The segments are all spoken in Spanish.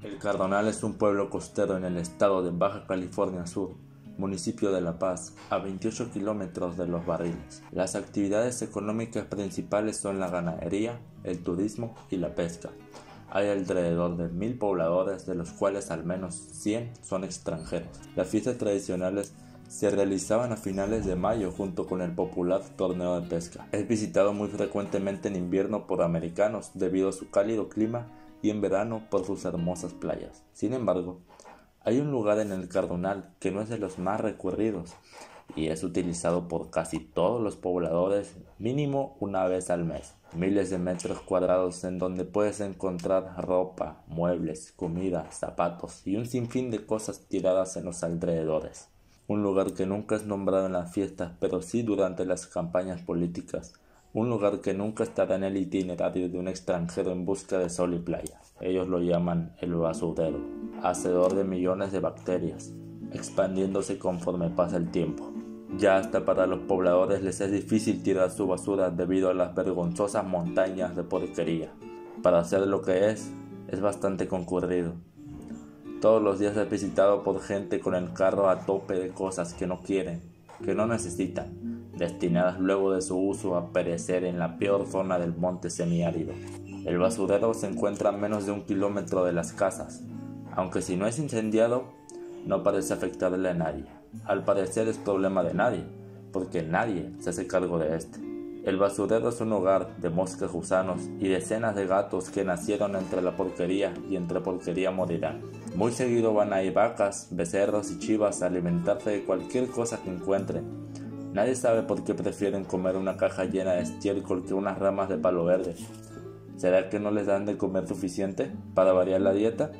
El Cardonal es un pueblo costero en el estado de Baja California Sur, municipio de La Paz, a 28 kilómetros de Los Barriles. Las actividades económicas principales son la ganadería, el turismo y la pesca. Hay alrededor de 1000 pobladores, de los cuales al menos 100 son extranjeros. Las fiestas tradicionales se realizaban a finales de mayo junto con el popular torneo de pesca. Es visitado muy frecuentemente en invierno por americanos debido a su cálido clima y en verano por sus hermosas playas. Sin embargo, hay un lugar en el Cardonal que no es de los más recurridos y es utilizado por casi todos los pobladores mínimo una vez al mes. Miles de metros cuadrados en donde puedes encontrar ropa, muebles, comida, zapatos y un sinfín de cosas tiradas en los alrededores. Un lugar que nunca es nombrado en las fiestas, pero sí durante las campañas políticas. Un lugar que nunca estará en el itinerario de un extranjero en busca de sol y playa. Ellos lo llaman el basurero, hacedor de millones de bacterias, expandiéndose conforme pasa el tiempo. Ya hasta para los pobladores les es difícil tirar su basura debido a las vergonzosas montañas de porquería. Para hacer lo que es bastante concurrido. Todos los días es visitado por gente con el carro a tope de cosas que no quieren, que no necesitan, destinadas luego de su uso a perecer en la peor zona del monte semiárido. El basurero se encuentra a menos de 1 kilómetro de las casas, aunque si no es incendiado, no parece afectarle a nadie. Al parecer es problema de nadie, porque nadie se hace cargo de este. El basurero es un hogar de moscas, gusanos y decenas de gatos que nacieron entre la porquería y entre porquería morirán. Muy seguido van a ir vacas, becerros y chivas a alimentarse de cualquier cosa que encuentren. Nadie sabe por qué prefieren comer una caja llena de estiércol que unas ramas de palo verde. ¿Será que no les dan de comer suficiente para variar la dieta?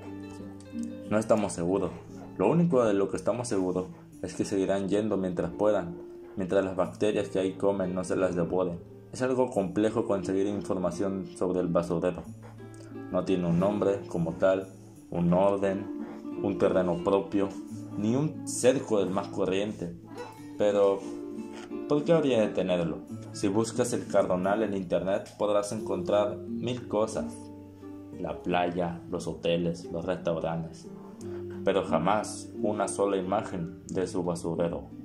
No estamos seguros. Lo único de lo que estamos seguros es que seguirán yendo mientras puedan, mientras las bacterias que ahí comen no se las devoren. Es algo complejo conseguir información sobre el basurero. No tiene un nombre como tal, un orden, un terreno propio, ni un cerco del más corriente. Pero, ¿por qué habría de tenerlo? Si buscas el Cardonal en internet podrás encontrar 1000 cosas. La playa, los hoteles, los restaurantes. Pero jamás una sola imagen de su basurero.